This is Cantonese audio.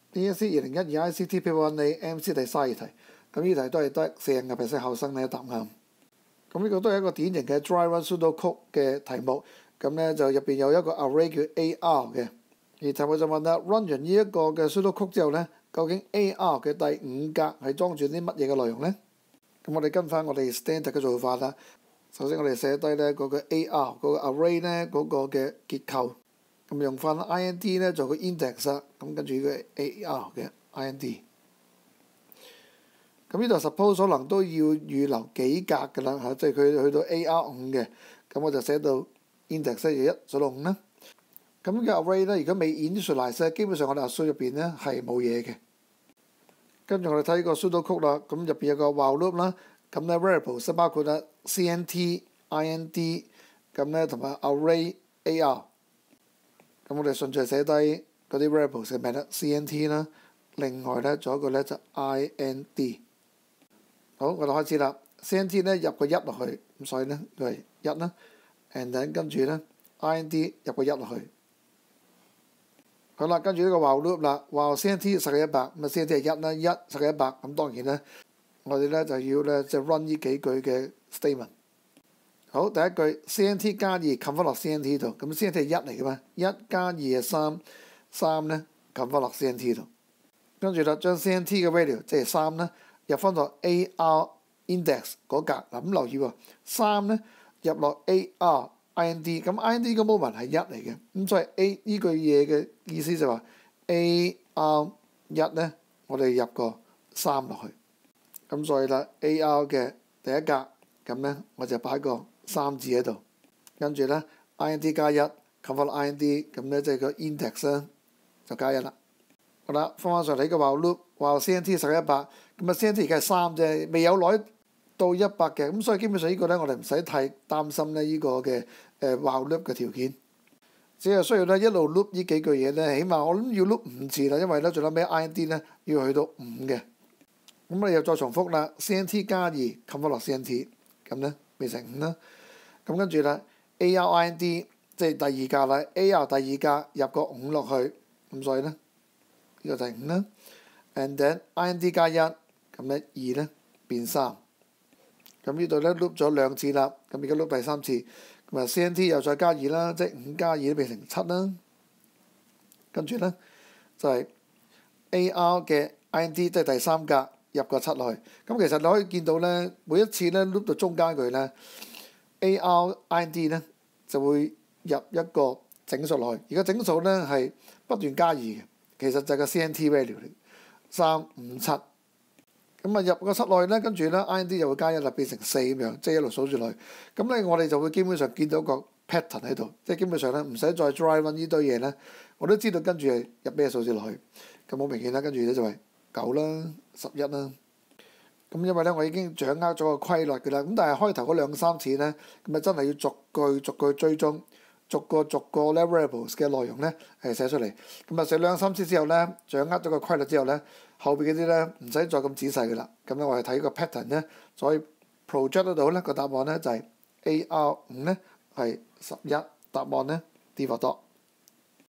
DSE 2012 ICT Paper 1A MC 第32題，咁呢題都係得40% 考生咧答啱。咁呢個都係一個典型嘅 dry run pseudocode 嘅題目，咁咧就入邊有一個 array 叫 AR 嘅，而題目就問啦 ，run 完呢一個嘅 pseudocode 之後咧，究竟 AR 嘅第5格係裝住啲乜嘢嘅內容咧？咁我哋跟翻我哋 standard 嘅做法啦。首先我哋寫低咧嗰個 AR 嗰個 array 咧嗰個嘅結構，咁用翻 IND 咧做個 index 啦，咁跟住呢個 AR 嘅 IND。咁呢度 suppose 可能都要預留幾格㗎啦嚇，即係佢去到 AR5嘅，咁我就寫到 index 就1數到5啦。咁嘅 array 咧，如果未 initialize，基本上我哋 assume 入邊咧係冇嘢嘅。跟住我哋睇個 pseudocode 啦，咁入邊有個 while loop 啦，咁咧 variables 包括啦 CNT、IND， 咁咧同埋 array AR。咁我哋順序寫低嗰啲 variables 嘅名啦 ，CNT 啦，另外咧仲有一個咧就 IND。好，我哋開始啦。CNT 咧入個1落去，咁所以咧佢係1啦。and then 跟住咧 IND 入個1落去。好啦，跟住呢個 while loop 啦，while CNT 10嘅100，咁啊 CNT 係1啦，1 10嘅100，咁當然咧我哋咧就要咧即係 run 呢幾句嘅 statement。好，第一句 CNT 加2冚翻落 CNT 度，咁 CNT 係1嚟嘅嘛，1加2係3，3咧冚翻落 CNT 度。跟住啦，將 CNT 嘅 value 即係3咧。入翻落 AR index 嗰格，嗱咁留意喎，3咧入落 AR IND， 咁 IND 個 moment 係1嚟嘅，咁所以 A 呢句嘢嘅意思就話 AR 1咧，我哋入個3落去，咁所以啦 AR 嘅第一格，咁咧我就擺個3字喺度，跟住咧 IND 加1，冚翻落 IND， 咁咧即係個 index 咧就加1啦。好啦，翻上嚟個 while loop， while CNT 10嘅100，咁啊 CNT 而家係3啫，未有攞到100嘅，咁所以基本上呢個咧我哋唔使太擔心咧呢個嘅while loop 嘅條件，只係需要咧一路 loop 呢幾句嘢咧，起碼我諗要 loop 5次啦，因為咧仲有咩 IND 咧要去到5嘅，咁我哋又再重複啦 ，CNT 加2冚翻落 CNT， 咁咧變成5啦，咁跟住啦 AR IND 即係第二格啦 ，AR 第二格入個5落去，咁所以咧。呢個就係5啦 ，and then IND 加1，咁咧2咧變3，咁呢度咧 loop 咗2次啦，咁而家 loop 第3次，咁啊 CNT 又再加2啦，即係5加2都變成7啦，跟住咧就係 AR 嘅 IND 即係第3格入個7落去，咁其實你可以見到咧每一次咧 loop 到中間佢咧 AR IND 咧就會入一個整數落去，而個整數咧係不斷加2嘅。其實就係個 CNT value 嚟，3、5、7，咁啊入個7落去咧，跟住咧 IND 就會加1啦，變成4咁樣，即係一路數住落去。咁咧我哋就會基本上見到個 pattern 喺度，即係基本上咧唔使再 dry run 呢堆嘢咧，我都知道跟住係入咩數字落去。咁好明顯啦，跟住咧就係9啦、11啦。咁因為咧我已經掌握咗個規律㗎啦，咁但係開頭嗰2、3次咧，咁啊真係要逐句追蹤。逐個咧 variables 嘅內容咧寫出嚟，咁啊寫2、3次之後咧，掌握咗個規律之後咧，後邊嗰啲咧唔使再咁仔細嘅啦。咁咧我哋睇個 pattern 咧，就可以 project 得到咧個答案咧就係 AR5咧係11，答案咧 D for dot。